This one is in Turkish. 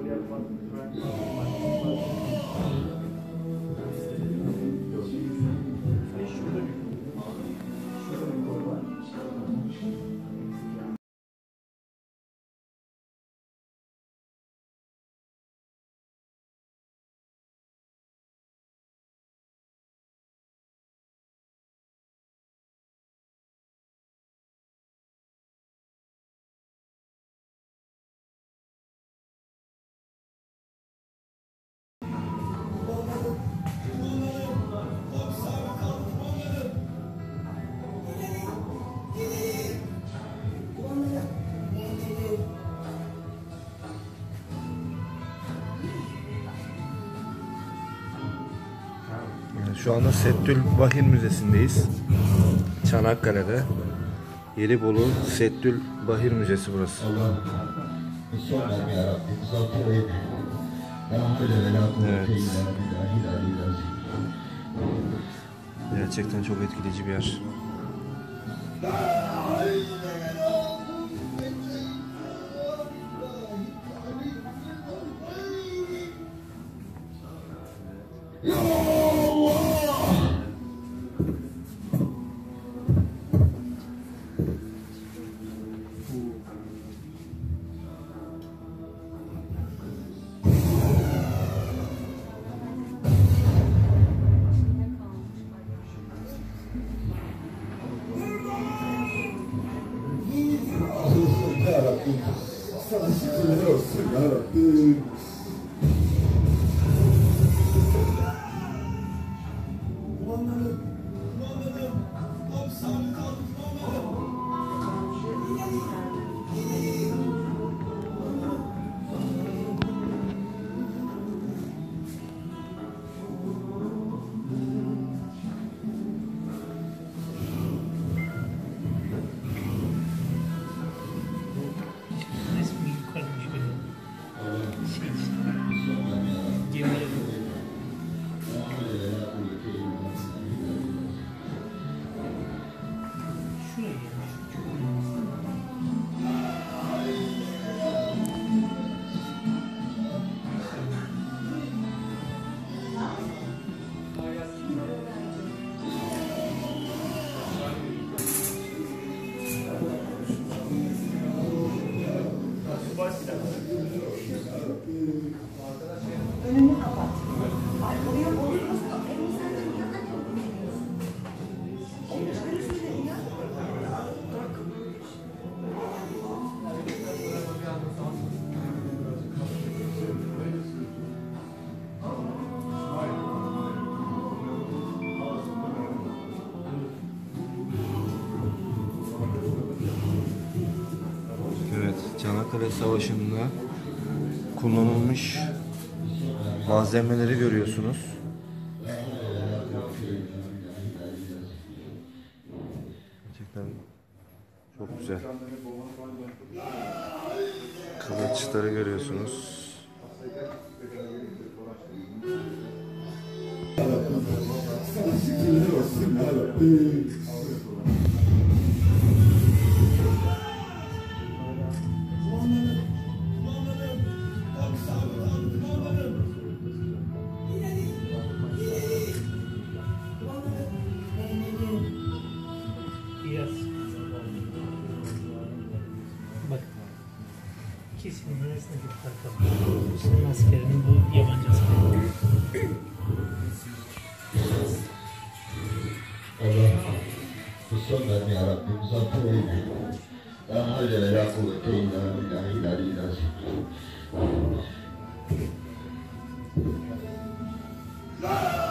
Şu anda Settülbahir Müzesi'ndeyiz. Çanakkale'de. Gelibolu Settülbahir Müzesi burası. Evet. Gerçekten çok etkileyici bir yer. Sana şükürler olsun ya Rabbim. Muhammed'im, abi sabit al, önünü kapat. Oraya bozulmasın. Elimizden yanına gidiyoruz. Öyle söyledim ya. Evet, Çanakkale Savaşı'nda kullanılmış malzemeleri görüyorsunuz. Gerçekten çok güzel. Kılıçları görüyorsunuz. Sana şükürler olsun ya Rabbim. Bak, ikisinin arasındaki fark var. Senin askerinin bu yabancı askeri. Bu sonlarını yarabbim zaten öyle. La havle ve la kuvvete illa billahi al-aliyyil azim.